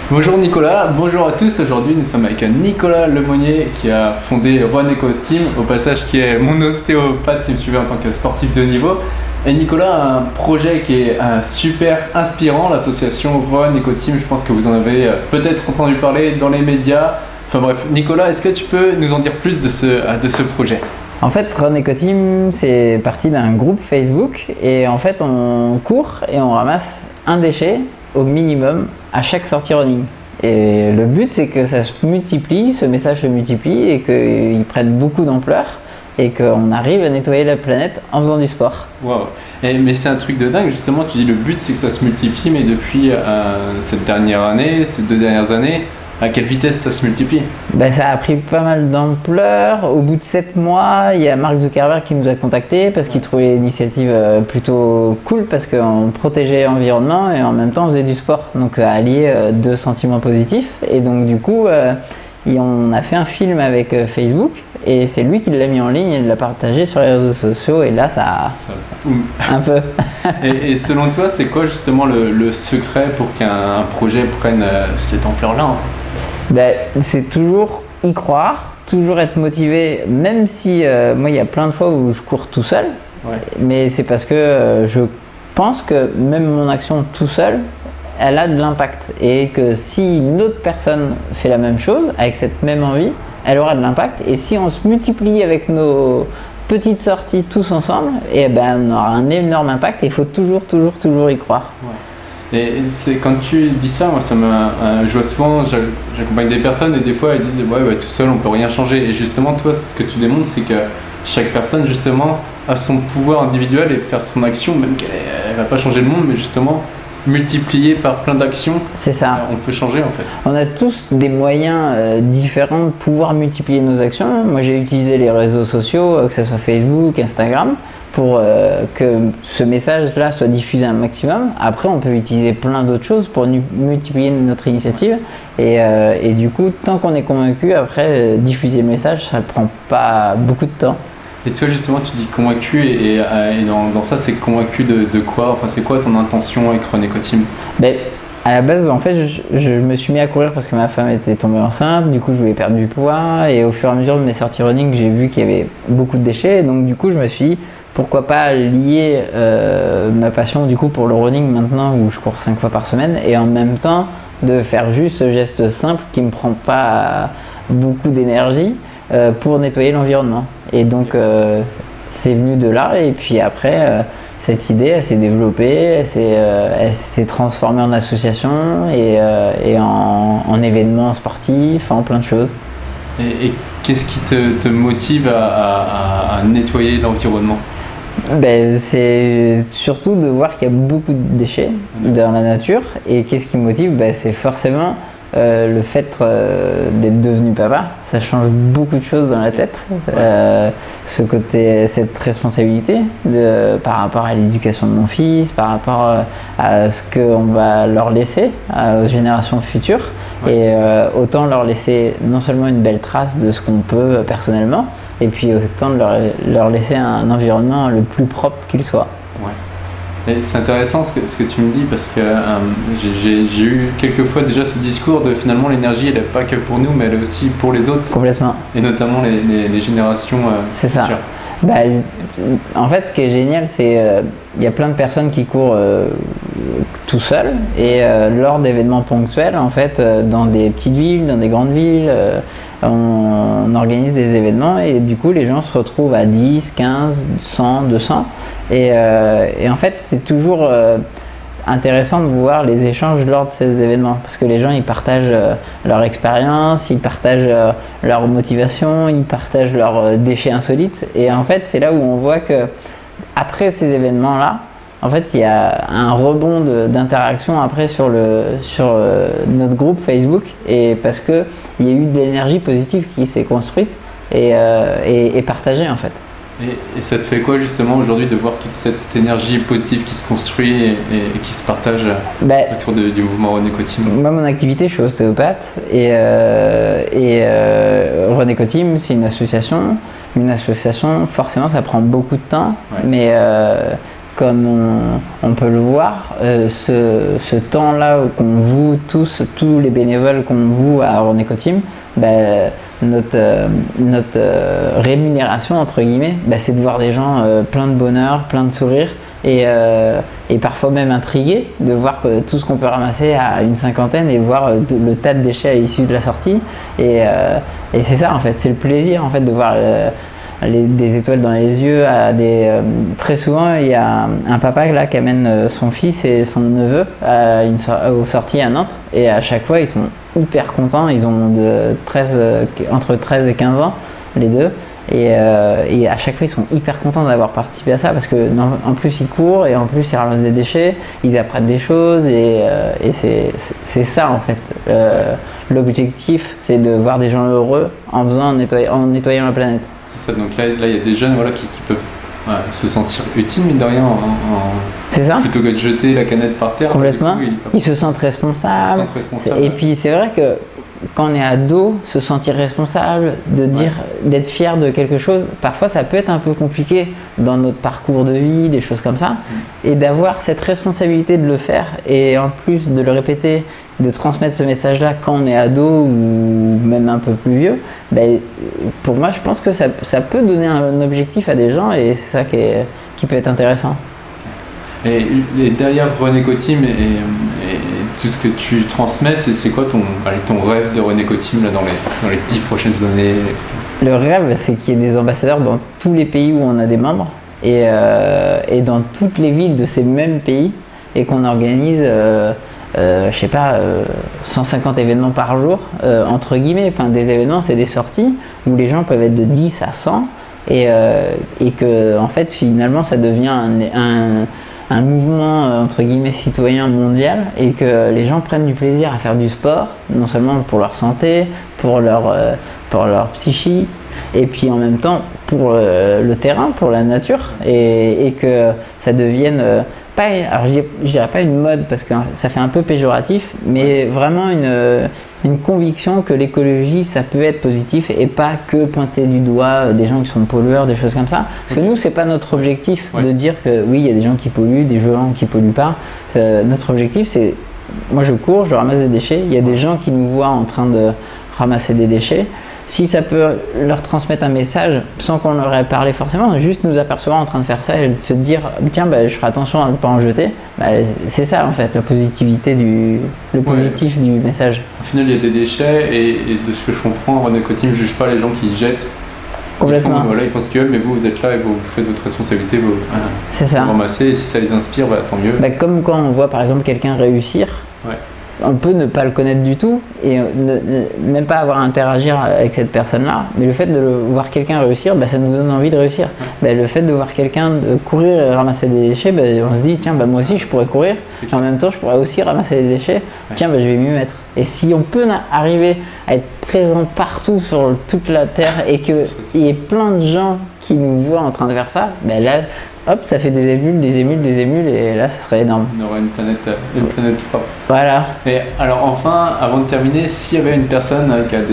Bonjour Nicolas, bonjour à tous. Aujourd'hui nous sommes avec Nicolas Lemonnier qui a fondé Run Eco Team, au passage qui est mon ostéopathe qui me suivait en tant que sportif de haut niveau. Et Nicolas a un projet qui est super inspirant, l'association Run Eco Team. Je pense que vous en avez peut-être entendu parler dans les médias. Enfin bref, Nicolas, est-ce que tu peux nous en dire plus de ce projet ? En fait, Run Eco Team, c'est parti d'un groupe Facebook et en fait, on court et on ramasse un déchet au minimum à chaque sortie running. Et le but, c'est que ça se multiplie, ce message se multiplie et qu'il prenne beaucoup d'ampleur et qu'on arrive à nettoyer la planète en faisant du sport. Wow. Mais c'est un truc de dingue, justement, tu dis le but c'est que ça se multiplie, mais depuis cette dernière année, ces 2 dernières années, à quelle vitesse ça se multiplie ? Ça a pris pas mal d'ampleur. Au bout de 7 mois, il y a Mark Zuckerberg qui nous a contactés parce qu'il trouvait l'initiative plutôt cool parce qu'on protégeait l'environnement et en même temps on faisait du sport. Donc ça a allié 2 sentiments positifs. Et donc du coup, on a fait un film avec Facebook et c'est lui qui l'a mis en ligne et l'a partagé sur les réseaux sociaux et là ça un peu. et selon toi, c'est quoi justement le secret pour qu'un projet prenne cette ampleur-là ? C'est toujours y croire, toujours être motivé, même si moi il y a plein de fois où je cours tout seul, mais c'est parce que je pense que même mon action tout seul, elle a de l'impact et que si une autre personne fait la même chose, avec cette même envie, elle aura de l'impact et si on se multiplie avec nos petites sorties tous ensemble, on aura un énorme impact et il faut toujours y croire. Ouais. Et c'est quand tu dis ça, moi je vois souvent, j'accompagne des personnes et des fois elles disent ouais tout seul on peut rien changer. Et justement toi ce que tu démontres c'est que chaque personne justement a son pouvoir individuel et faire son action, même qu'elle va pas changer le monde, mais justement multiplié par plein d'actions, c'est ça. On peut changer en fait. On a tous des moyens différents de pouvoir multiplier nos actions. Moi j'ai utilisé les réseaux sociaux, que ce soit Facebook, Instagram, pour que ce message-là soit diffusé un maximum. Après, on peut utiliser plein d'autres choses pour multiplier notre initiative. Et du coup, tant qu'on est convaincu, après, diffuser le message, ça prend pas beaucoup de temps. Et toi, justement, tu dis convaincu, et dans ça, c'est convaincu de quoi ? Enfin, c'est quoi ton intention avec Run Eco Team ? À la base, en fait, je me suis mis à courir parce que ma femme était tombée enceinte. Du coup, je voulais perdre du poids. Et au fur et à mesure de mes sorties running, j'ai vu qu'il y avait beaucoup de déchets. Donc, du coup, je me suis dit, pourquoi pas lier ma passion du coup pour le running maintenant où je cours 5 fois par semaine et en même temps de faire juste ce geste simple qui me prend pas beaucoup d'énergie pour nettoyer l'environnement. Et donc c'est venu de là et puis après cette idée elle s'est développée, elle s'est transformée en association et en événement sportif, en plein de choses. Et qu'est-ce qui te motive à nettoyer l'environnement ? C'est surtout de voir qu'il y a beaucoup de déchets dans la nature et qu'est-ce qui me motive c'est forcément le fait d'être devenu papa. Ça change beaucoup de choses dans la tête, cette responsabilité par rapport à l'éducation de mon fils, par rapport à ce qu'on va leur laisser aux générations futures et autant leur laisser non seulement une belle trace de ce qu'on peut personnellement, et puis autant de leur laisser un environnement le plus propre qu'il soit. Ouais. Et c'est intéressant ce que tu me dis parce que j'ai eu quelques fois déjà ce discours de finalement l'énergie elle n'est pas que pour nous mais elle est aussi pour les autres. Complètement. Et notamment les générations c'est futures. Ça. En fait ce qui est génial c'est il y a plein de personnes qui courent tout seuls et lors d'événements ponctuels en fait dans des petites villes, dans des grandes villes on organise des événements et du coup les gens se retrouvent à 10, 15, 100, 200 et en fait c'est toujours intéressant de voir les échanges lors de ces événements parce que les gens ils partagent leur expérience, ils partagent leur motivation, ils partagent leurs déchets insolites et en fait c'est là où on voit que après ces événements là en fait il y a un rebond d'interaction après sur notre groupe Facebook et parce que il y a eu de l'énergie positive qui s'est construite et partagée en fait. Et ça te fait quoi justement aujourd'hui de voir toute cette énergie positive qui se construit et qui se partage autour du mouvement Run Eco Team ? Moi mon activité je suis ostéopathe et Run Eco Team c'est une association. Une association forcément ça prend beaucoup de temps mais on peut le voir, ce temps-là qu'on voue tous les bénévoles qu'on voue à Roneco Team, notre rémunération entre guillemets, c'est de voir des gens plein de bonheur, plein de sourires et parfois même intrigués de voir que tout ce qu'on peut ramasser à une cinquantaine et voir le tas de déchets à l'issue de la sortie et c'est ça en fait, c'est le plaisir en fait de voir des étoiles dans les yeux très souvent il y a un papa là qui amène son fils et son neveu aux sorties à Nantes et à chaque fois ils sont hyper contents, ils ont entre 13 et 15 ans les deux et à chaque fois ils sont hyper contents d'avoir participé à ça parce que en plus ils courent et en plus ils ramassent des déchets, ils apprennent des choses et c'est ça en fait l'objectif, c'est de voir des gens heureux en nettoyant la planète. C'est ça, donc là il y a des jeunes qui peuvent se sentir utiles mine de rien c'est ça. Plutôt que de jeter la canette par terre. Complètement, ils se sentent responsables. Et puis c'est vrai que quand on est ado, se sentir responsable, d'être fier de quelque chose, parfois ça peut être un peu compliqué dans notre parcours de vie, des choses comme ça. Et d'avoir cette responsabilité de le faire et en plus de le répéter, de transmettre ce message-là quand on est ado ou même un peu plus vieux, pour moi je pense que ça peut donner un objectif à des gens et c'est ça qui peut être intéressant. Et derrière Roneco Team et tout ce que tu transmets, c'est quoi ton rêve de Roneco Team là, dans les 10 prochaines années? Le rêve, c'est qu'il y ait des ambassadeurs dans tous les pays où on a des membres et dans toutes les villes de ces mêmes pays et qu'on organise 150 événements par jour, entre guillemets. Enfin, des événements, c'est des sorties où les gens peuvent être de 10 à 100 et que en fait, finalement, ça devient un mouvement entre guillemets citoyen mondial et que les gens prennent du plaisir à faire du sport, non seulement pour leur santé, pour leur psyché, et puis en même temps pour le terrain, pour la nature, et que ça devienne alors je dirais pas une mode parce que ça fait un peu péjoratif, mais vraiment une conviction que l'écologie ça peut être positif et pas que pointer du doigt des gens qui sont pollueurs, des choses comme ça. Parce que nous c'est pas notre objectif de dire que oui il y a des gens qui polluent, des gens qui polluent pas. Notre objectif c'est, moi je cours, je ramasse des déchets, il y a des gens qui nous voient en train de ramasser des déchets. Si ça peut leur transmettre un message sans qu'on leur ait parlé forcément, juste nous apercevoir en train de faire ça et de se dire tiens je ferai attention à ne pas en jeter, c'est ça en fait la positivité positif du message. Au final il y a des déchets et de ce que je comprends, Roneco Team ne juge pas les gens qui jettent. Complètement. Ils font ce qu'ils veulent, mais vous êtes là et vous faites votre responsabilité, vous ramassez et si ça les inspire, tant mieux. Comme quand on voit par exemple quelqu'un réussir. On peut ne pas le connaître du tout et même pas avoir à interagir avec cette personne-là, mais le fait de voir quelqu'un réussir, ça nous donne envie de réussir. Le fait de voir quelqu'un courir et ramasser des déchets, on se dit tiens moi aussi je pourrais courir et en même temps je pourrais aussi ramasser des déchets, tiens je vais m'y mettre. Et si on peut arriver à être présent partout sur toute la Terre et qu'il y ait plein de gens qui nous voient en train de faire ça, là hop, ça fait des émules, et là, ça serait énorme. On aurait une planète propre. Voilà. Et alors enfin, avant de terminer, s'il y avait une personne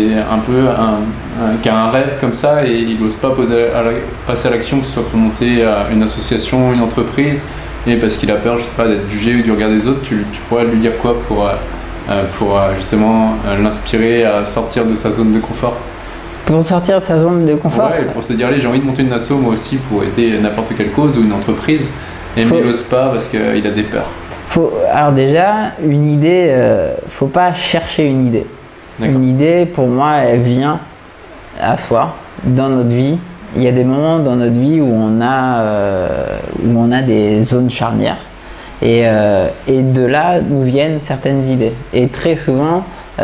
qui a un rêve comme ça et il n'ose pas passer à l'action, que ce soit pour monter une association, une entreprise, et parce qu'il a peur, je sais pas, d'être jugé ou du regard des autres, tu pourrais lui dire quoi pour justement l'inspirer à sortir de sa zone de confort? Pour sortir de sa zone de confort. Ouais, pour se dire, allez, j'ai envie de monter une asso moi aussi pour aider n'importe quelle cause ou une entreprise, mais il n'ose pas parce qu'il a des peurs. Alors déjà, une idée, faut pas chercher une idée. Une idée, pour moi, elle vient à soi, dans notre vie. Il y a des moments dans notre vie où on a des zones charnières et de là nous viennent certaines idées. Et très souvent,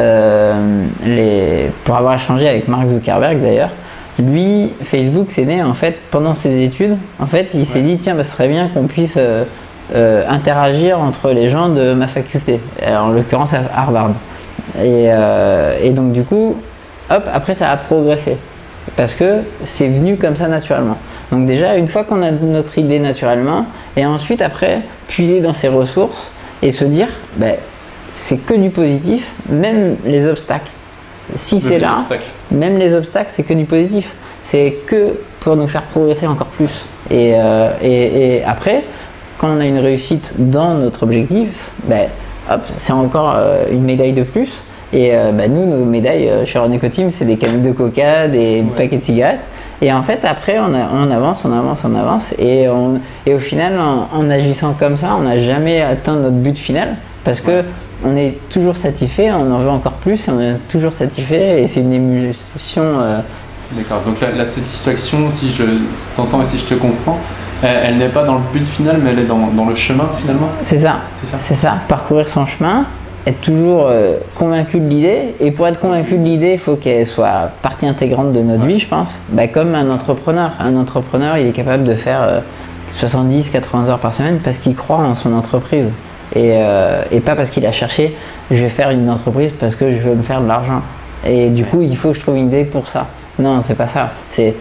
pour avoir échangé avec Mark Zuckerberg d'ailleurs, lui, Facebook c'est né en fait pendant ses études. En fait, il s'est dit tiens, ce serait bien qu'on puisse interagir entre les gens de ma faculté, en l'occurrence à Harvard. Et donc du coup, hop, après ça a progressé parce que c'est venu comme ça naturellement. Donc déjà, une fois qu'on a notre idée naturellement, et ensuite après puiser dans ses ressources et se dire c'est que du positif, même les obstacles. Si c'est là, même les obstacles, c'est que du positif. C'est que pour nous faire progresser encore plus. Et après, quand on a une réussite dans notre objectif, ben, hop, c'est encore une médaille de plus. Et nous, nos médailles chez Roneco Team, c'est des canettes de coca, des paquets de cigarettes. Et en fait, après, on avance. Et au final, en agissant comme ça, on n'a jamais atteint notre but final. Parce que on est toujours satisfait, on en veut encore plus, et on est toujours satisfait. Et c'est une émulsion. D'accord, donc la satisfaction, si je t'entends et si je te comprends, elle n'est pas dans le but final, mais elle est dans le chemin finalement. C'est ça. Parcourir son chemin, être toujours convaincu de l'idée. Et pour être convaincu de l'idée, il faut qu'elle soit partie intégrante de notre vie, je pense. Comme un entrepreneur. Un entrepreneur, il est capable de faire 70-80 heures par semaine parce qu'il croit en son entreprise. Et pas parce qu'il a cherché, je vais faire une entreprise parce que je veux me faire de l'argent. Et du coup, il faut que je trouve une idée pour ça. Non, c'est pas ça. C'est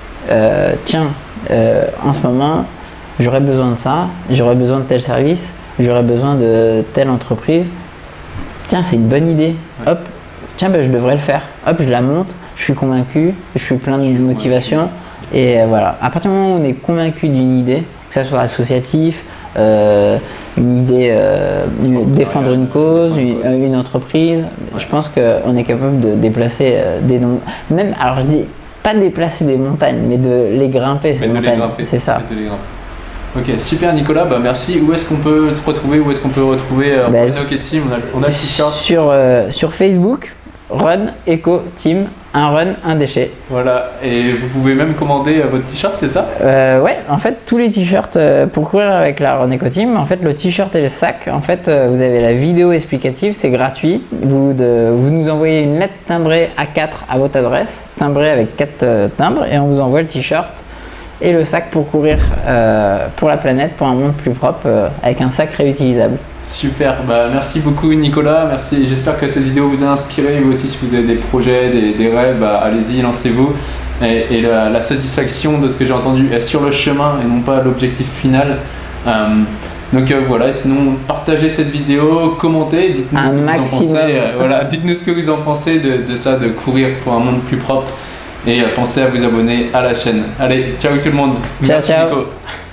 en ce moment, j'aurais besoin de ça, j'aurais besoin de tel service, j'aurais besoin de telle entreprise. Tiens, c'est une bonne idée. Hop, tiens, je devrais le faire. Hop, je la monte, je suis convaincu, je suis plein de motivation. Et voilà. À partir du moment où on est convaincu d'une idée, que ça soit associatif, une idée, défendre une cause, une entreprise, je pense qu'on est capable de déplacer des noms. Même, alors je dis pas déplacer des montagnes, mais de les grimper, ces montagnes. C'est ça. Ok, super Nicolas, merci. Où est-ce qu'on peut te retrouver? Où est-ce qu'on peut retrouver Roneco Team? On a le t-shirt. Sur Facebook, Run Eco Team, un run, un déchet. Voilà, et vous pouvez même commander votre t-shirt, c'est ça? Ouais, en fait, tous les t-shirts pour courir avec la Roneco Team, en fait, le t-shirt et le sac, en fait, vous avez la vidéo explicative, c'est gratuit. Vous nous envoyez une lettre timbrée A4 à votre adresse, timbrée avec 4 timbres, et on vous envoie le t-shirt et le sac pour courir pour la planète, pour un monde plus propre, avec un sac réutilisable. Super, merci beaucoup Nicolas, merci. J'espère que cette vidéo vous a inspiré. Vous aussi, si vous avez des projets, des rêves, allez-y, lancez-vous. Et la satisfaction de ce que j'ai entendu est sur le chemin et non pas l'objectif final. Donc voilà, sinon partagez cette vidéo, commentez, dites-nous ce que vous en pensez. Dites-nous ce que vous en pensez de ça, de courir pour un monde plus propre. Et pensez à vous abonner à la chaîne. Allez, ciao tout le monde. Ciao, Merci ciao. Nico.